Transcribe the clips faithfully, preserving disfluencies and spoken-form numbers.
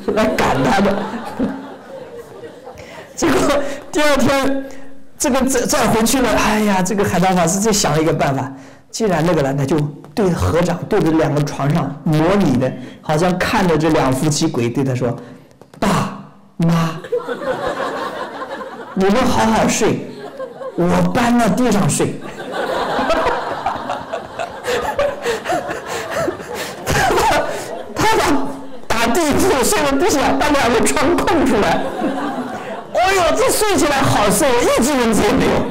来赶他的。结果第二天，这个再再回去了，哎呀，这个海涛法师再想了一个办法，既然那个了，那就对合掌对着两个床上模拟的，好像看着这两夫妻鬼，对他说：“爸妈，你们好好睡，我搬到地上睡。”他把他把打地铺睡到地下，把两个床空出来。哎呦，这睡起来好睡，一只蚊子也没有，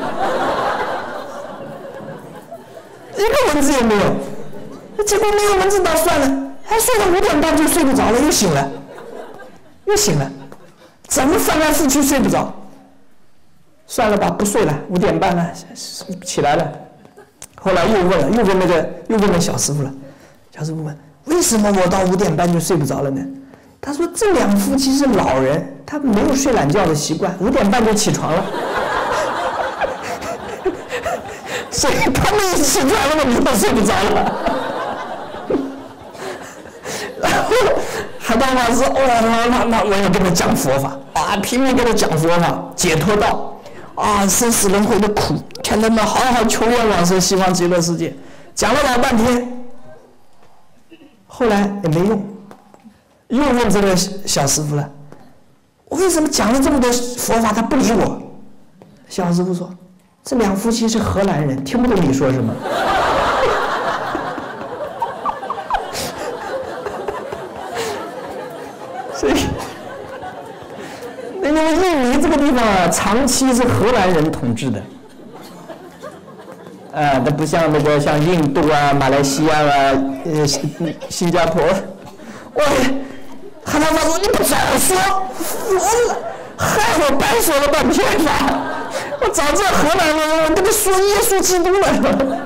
一个蚊子也没有。结果没有蚊子倒算了，还睡到五点半就睡不着了，又醒了，又醒了，怎么翻来覆去睡不着？算了吧，不睡了，五点半了，起来了。后来又问了，又问那个，又问那小师傅了。小师傅问：为什么我到五点半就睡不着了呢？他说：这两夫妻是老人，他没有睡懒觉的习惯，五点半就起床了。所以他们一起床了，你都睡不着了。然后海涛法师，哦，那那我要跟他讲佛法啊，拼命跟他讲佛法，解脱道啊，生死轮回的苦，劝他们好好求愿往生西方极乐世界。讲了老半天，后来也没用，又问这个小师傅了，我为什么讲了这么多佛法他不理我？小师傅说：这两夫妻是荷兰人，听不懂你说什么。所以，因为印尼这个地方啊，长期是荷兰人统治的，啊，它不像那个像印度啊、马来西亚啊、呃新新加坡。喂，海涛法说你不早说，我害我白说了半天吧。我早知道荷兰人，我跟他说耶稣基督了。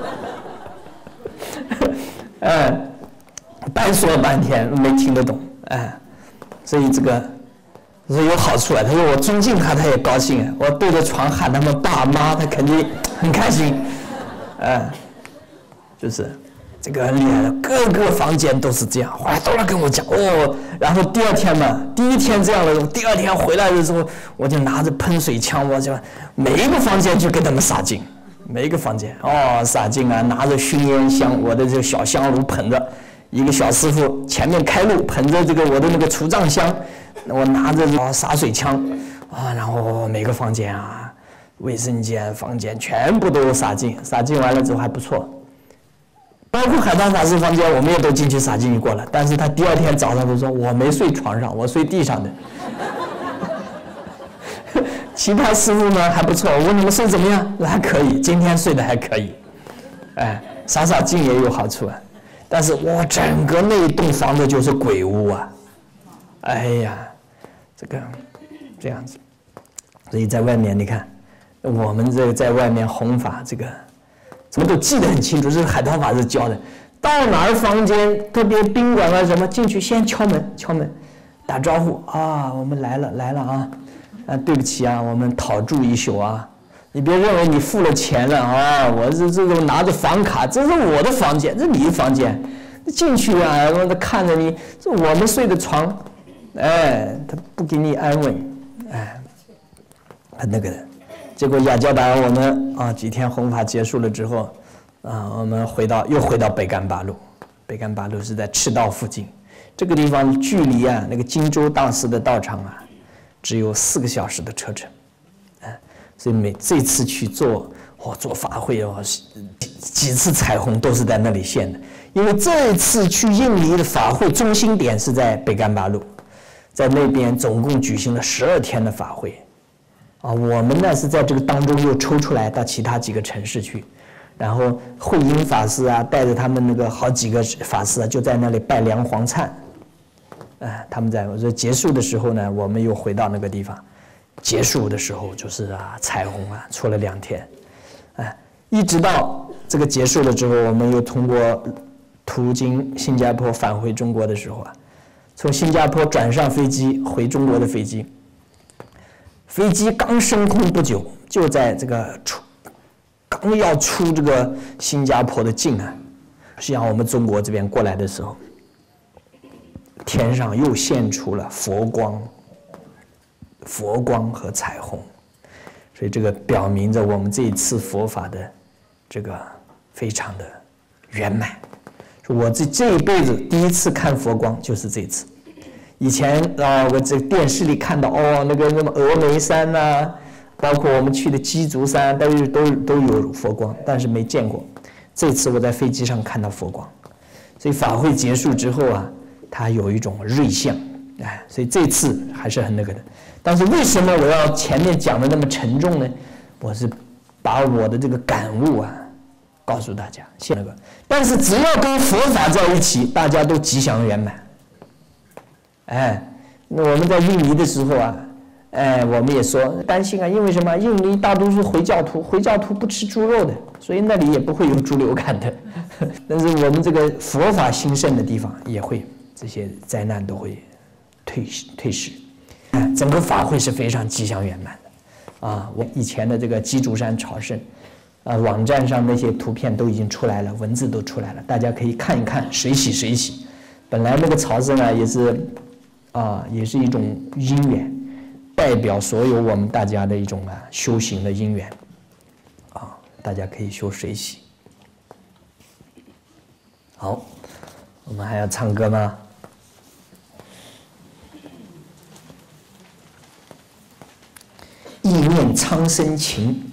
哎，白说了半天没听得懂，哎，所以这个所以有好处啊。他说我尊敬他，他也高兴啊。我对着床喊他们爸妈，他肯定很开心，哎，就是这个很厉害的，各个房间都是这样，后来都来跟我讲哦。然后第二天嘛，第一天这样的，第二天回来的时候，我就拿着喷水枪，我就每一个房间就给他们洒净，每一个房间哦洒净啊，拿着熏烟香，我的这个小香炉捧着，一个小师傅前面开路，捧着这个我的那个除障香，我拿着哦洒水枪啊，然后每个房间啊，卫生间、房间全部都洒净，洒净完了之后还不错。包括海涛法师房间，我们也都进去洒进去过了。但是他第二天早上就说：“我没睡床上，我睡地上的。”其他师傅呢还不错，我问你们睡怎么样？还可以，今天睡得还可以。哎，洒洒净也有好处啊。但是我整个那一栋房子就是鬼屋啊！哎呀，这个这样子，所以在外面你看，我们这个在外面弘法这个。什么都记得很清楚，这是海涛法师教的。到哪儿房间，特别宾馆啊什么，进去先敲门，敲门，打招呼啊，我们来了来了啊，啊对不起啊，我们讨住一宿啊，你别认为你付了钱了啊，我这这种拿着房卡，这是我的房间，这是你的房间，进去啊，然后看着你，这我们睡的床，哎，他不给你安稳，哎，很那个的。结果雅加达我们啊几天弘法结束了之后，啊我们回到又回到北干巴路，北干巴路是在赤道附近，这个地方距离啊那个荆州大师的道场啊只有四个小时的车程，啊，所以每这次去做哦做法会哦几次彩虹都是在那里现的，因为这次去印尼的法会中心点是在北干巴路，在那边总共举行了十二天的法会。啊，我们呢是在这个当中又抽出来到其他几个城市去，然后慧英法师啊带着他们那个好几个法师啊就在那里拜梁皇忏，哎，他们在我说结束的时候呢，我们又回到那个地方，结束的时候就是啊彩虹啊出了两天，哎，一直到这个结束了之后，我们又通过途经新加坡返回中国的时候啊，从新加坡转上飞机回中国的飞机。飞机刚升空不久，就在这个出，刚要出这个新加坡的境啊，是像我们中国这边过来的时候， 天上又现出了佛光、佛光和彩虹，所以这个表明着我们这一次佛法的这个非常的圆满。我这这一辈子第一次看佛光就是这次。以前啊，我这电视里看到哦，那个什么峨眉山呐、啊，包括我们去的鸡足山，都有都都有佛光，但是没见过。这次我在飞机上看到佛光，所以法会结束之后啊，它有一种瑞相，哎，所以这次还是很那个的。但是为什么我要前面讲的那么沉重呢？我是把我的这个感悟啊告诉大家，现那个。但是只要跟佛法在一起，大家都吉祥圆满。哎，那我们在印尼的时候啊，哎，我们也说担心啊，因为什么？印尼大多数回教徒，回教徒不吃猪肉的，所以那里也不会有猪流感的。但是我们这个佛法兴盛的地方，也会这些灾难都会退退逝。哎，整个法会是非常吉祥圆满的。啊，我以前的这个鸡足山朝圣，啊，网站上那些图片都已经出来了，文字都出来了，大家可以看一看，谁喜谁喜。本来那个朝圣啊，也是。啊，也是一种因缘，代表所有我们大家的一种啊修行的因缘，啊，大家可以修水洗。好，我们还要唱歌吗？意念苍生情。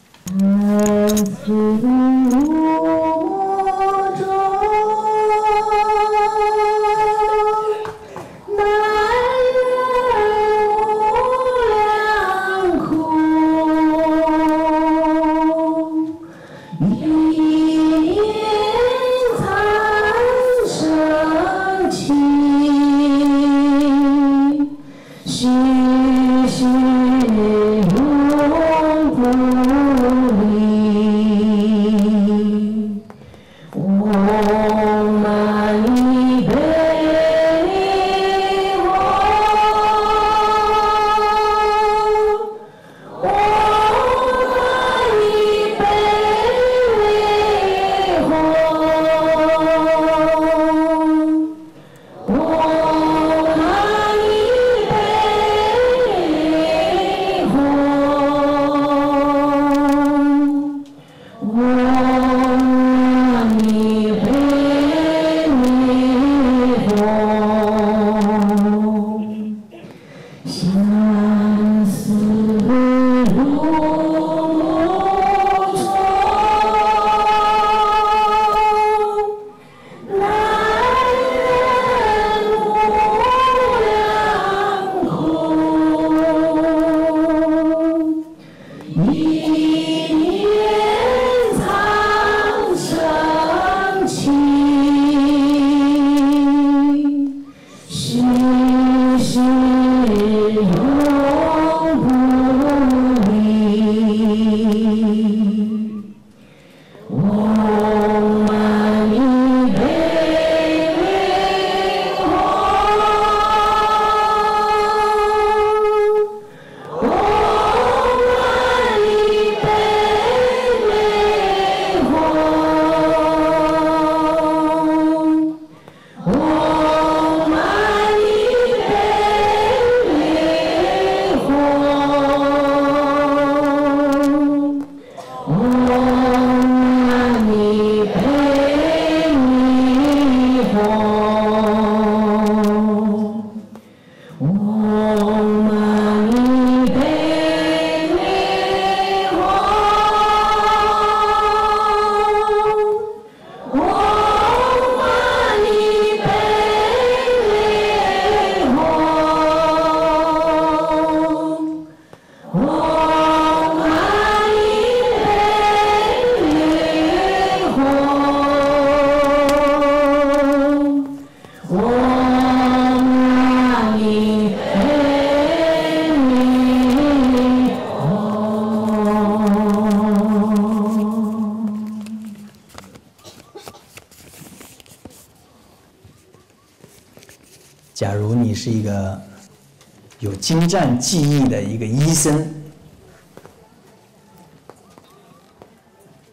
假如你是一个有精湛技艺的一个医生，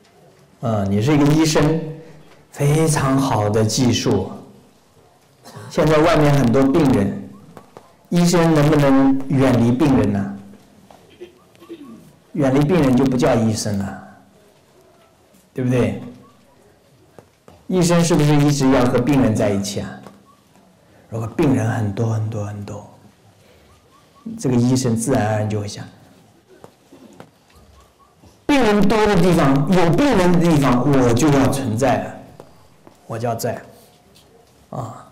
啊，你是一个医生，非常好的技术， 现在外面很多病人，医生能不能远离病人呢？远离病人就不叫医生了，对不对？医生是不是一直要和病人在一起啊？如果病人很多很多很多，这个医生自然而然就会想，病人多的地方，有病人的地方，我就要存在了，我就要在，啊。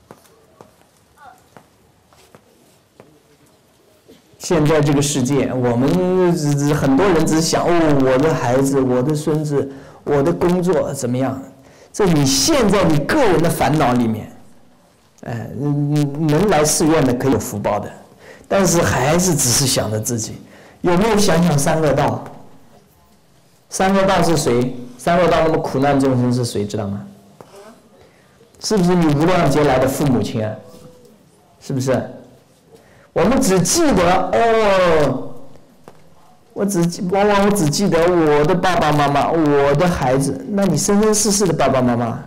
现在这个世界，我们只很多人只想哦，我的孩子，我的孙子，我的工作怎么样？这你现在你个人的烦恼里面，哎，能来寺院的可以有福报的，但是还是只是想着自己。有没有想想三恶道？三恶道是谁？三恶道那么苦难众生是谁？知道吗？是不是你无量劫来的父母亲啊？是不是？我们只记得哦，我只往往我只记得我的爸爸妈妈，我的孩子。那你生生世世的爸爸妈妈，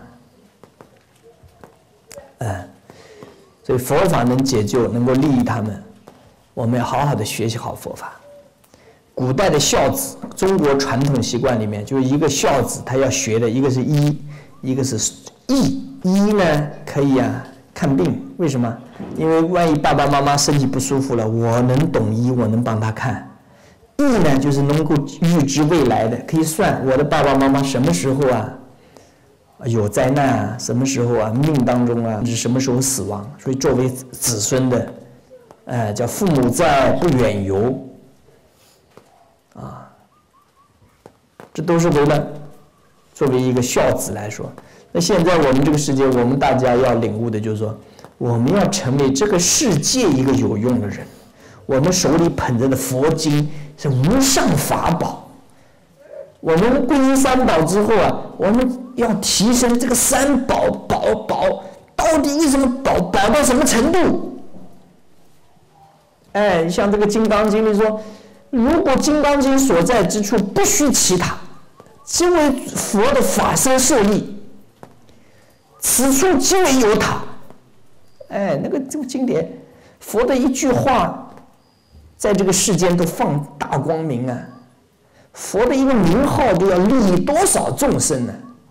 嗯，所以佛法能解救，能够利益他们，我们要好好的学习好佛法。古代的孝子，中国传统习惯里面，就是一个孝子他要学的，一个是医，一个是医。医呢可以啊。看病，为什么？因为万一爸爸妈妈身体不舒服了，我能懂医，我能帮他看。医呢，就是能够预知未来的，可以算我的爸爸妈妈什么时候啊有灾难啊，什么时候啊命当中啊是什么时候死亡。所以作为子孙的，呃，叫父母在，不远游，啊，这都是为了作为一个孝子来说。那现在我们这个世界，我们大家要领悟的就是说，我们要成为这个世界一个有用的人。我们手里捧着的佛经是无上法宝。我们皈依三宝之后啊，我们要提升这个三宝宝宝到底是什么宝宝到什么程度？哎，像这个《金刚经》里说，如果《金刚经》所在之处不虚其他，即为佛的法身舍利。此处即为有他，哎，那个这个经典，佛的一句话，在这个世间都放大光明啊！佛的一个名号都要利益多少众生呢？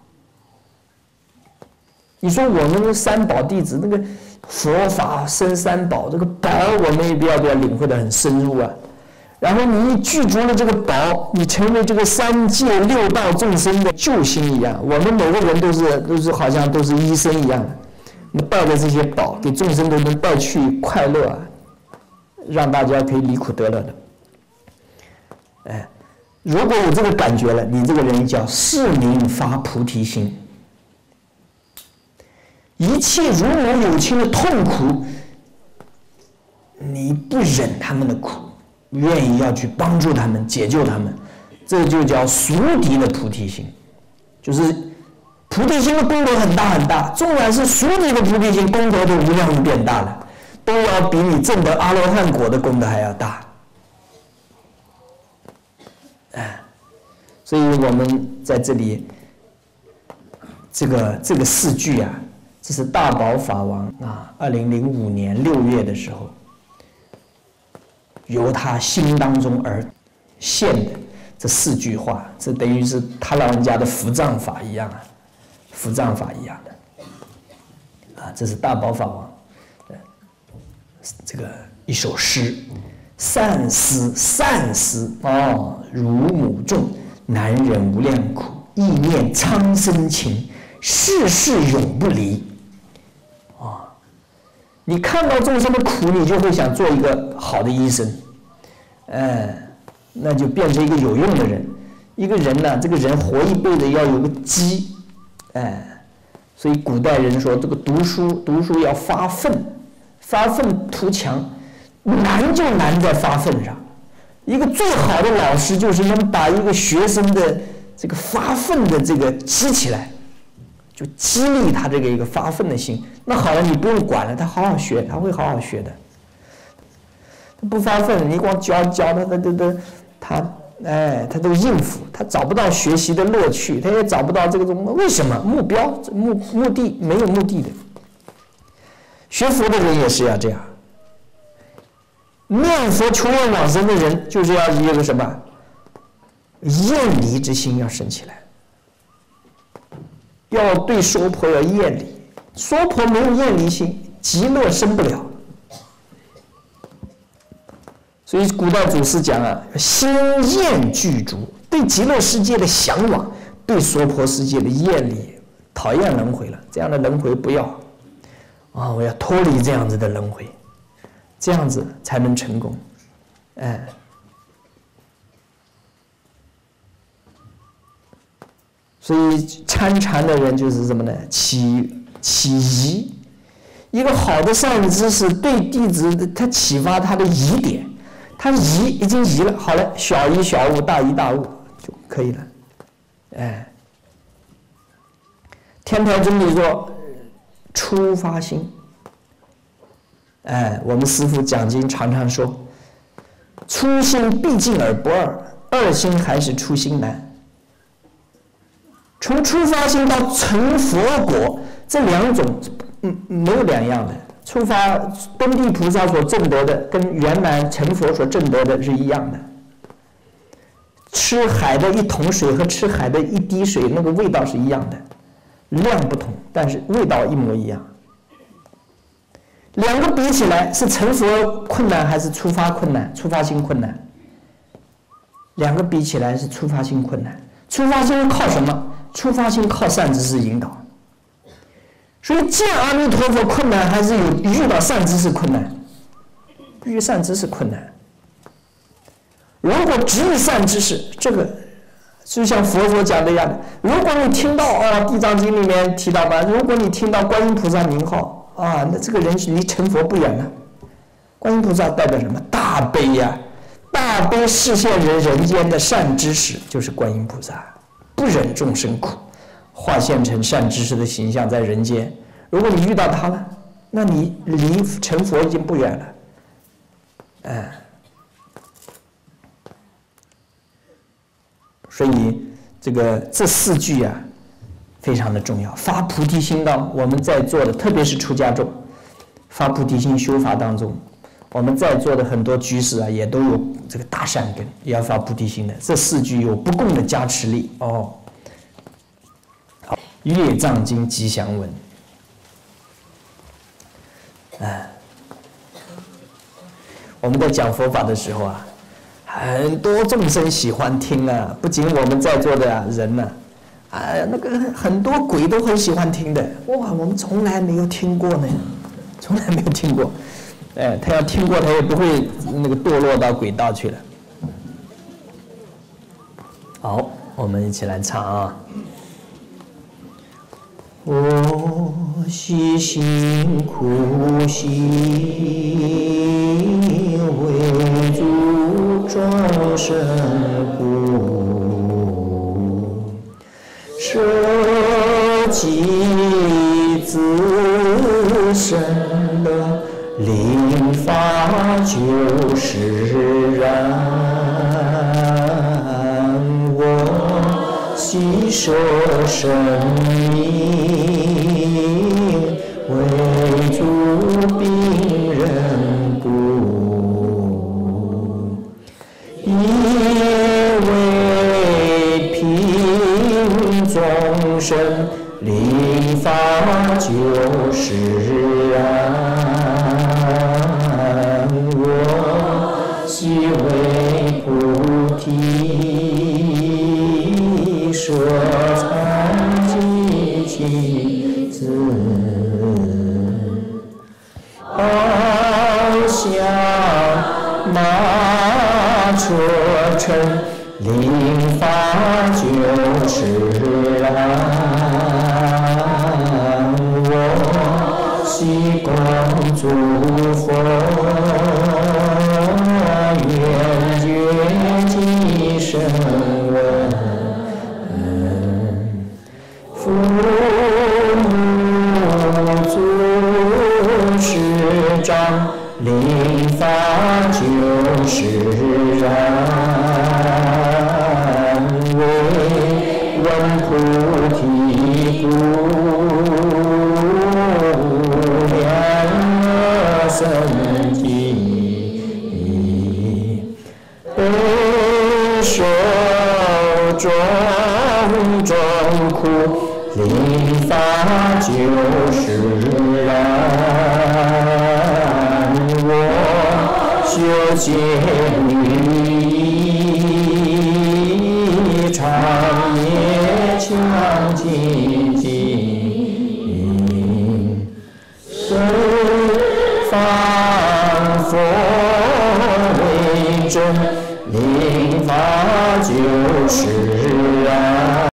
你说我们三宝弟子，那个佛法生三宝，这个宝我们也不要不要领会得很深入啊。然后你一具足了这个宝，你成为这个三界六道众生的救星一样。我们每个人都是都是好像都是医生一样的，你带着这些宝，给众生都能带去快乐啊，让大家可以离苦得乐的。哎，如果有这个感觉了，你这个人叫是名发菩提心。一切如母有亲的痛苦，你不忍他们的苦。愿意要去帮助他们，解救他们，这就叫熟敌的菩提心。就是菩提心的功德很大很大，纵然是熟敌的菩提心，功德都无量变大了，都要比你证得阿罗汉果的功德还要大。哎，所以我们在这里，这个这个四句啊，这是大宝法王啊，二零零五年六月的时候。由他心当中而现的这四句话，这等于是他老人家的伏藏法一样啊，伏藏法一样的啊，这是大宝法王的这个一首诗：善思善思哦，如母众，难忍无量苦，意念苍生情，世世永不离。你看到众生的苦，你就会想做一个好的医生，哎，那就变成一个有用的人。一个人呢，这个人活一辈子要有个基，哎，所以古代人说这个读书读书要发奋，发奋图强，难就难在发奋上。一个最好的老师就是能把一个学生的这个发奋的这个激起来。就激励他这个一个发奋的心，那好了，你不用管了，他好好学，他会好好学的。他不发奋，你光教教他，他都都他哎，他都应付，他找不到学习的乐趣，他也找不到这个种为什么目标目目的没有目的的。 学佛的人也是要这样，念佛求愿往生的人就是要一个什么厌离之心要生起来，要对娑婆要厌离，娑婆没有厌离心，极乐生不了。所以古代祖师讲啊，心厌具足，对极乐世界的向往，对娑婆世界的厌离，讨厌轮回了，这样的轮回不要啊！我要脱离这样子的轮回，这样子才能成功。哎，所以参禅的人就是什么呢？起起疑，一个好的善知识对弟子他启发他的疑点。他疑已经疑了，好了，小疑小悟，大疑大悟就可以了。哎，天台宗里说初发心。哎，我们师父讲经常常说，初心毕竟而不二，二心还是初心难。从初发心到成佛果，这两种嗯没有两样的。初发登地菩萨所证得的，跟圆满成佛所证得的是一样的。吃海的一桶水和吃海的一滴水，那个味道是一样的，量不同，但是味道一模一样。两个比起来，是成佛困难还是初发困难？初发心困难。两个比起来是初发心困难。初发心靠什么？初发心靠善知识引导。所以见阿弥陀佛困难，还是有遇到善知识困难？遇善知识困难。如果只遇善知识，这个就像佛所讲的一样的。如果你听到啊，《地藏经》里面提到吧，如果你听到观音菩萨名号啊，那这个人离成佛不远了。观音菩萨代表什么？大悲呀、啊，大悲示现人人间的善知识，就是观音菩萨，不忍众生苦。化现成善知识的形象在人间，如果你遇到他了，那你离成佛已经不远了。哎，所以这个这四句啊，非常的重要。发菩提心当我们在座的，特别是出家众，发菩提心修法当中，我们在座的很多居士啊，也都有这个大善根，也要发菩提心的。这四句有不共的加持力哦。乐藏经吉祥文，哎，我们在讲佛法的时候啊，很多众生喜欢听啊，不仅我们在座的、啊、人呢、啊，啊，那个很多鬼都很喜欢听的。哇，我们从来没有听过呢，从来没有听过。哎，他要听过，他也不会那个堕落到鬼道去了。好，我们一起来唱啊。我悉心苦行，为主众生故，舍己自身的临法就是然，我悉舍生命。为主病人故，因为贫众生临法就是然，我悉为菩提舍残疾亲子。翱翔马车乘，临法就是然，我悉光诸佛，愿觉今生闻。父母祖师长，临法就是然，为闻菩提故，良受种种苦，临发就是然。我修见你长夜强精进，随方所为真，临发就是然。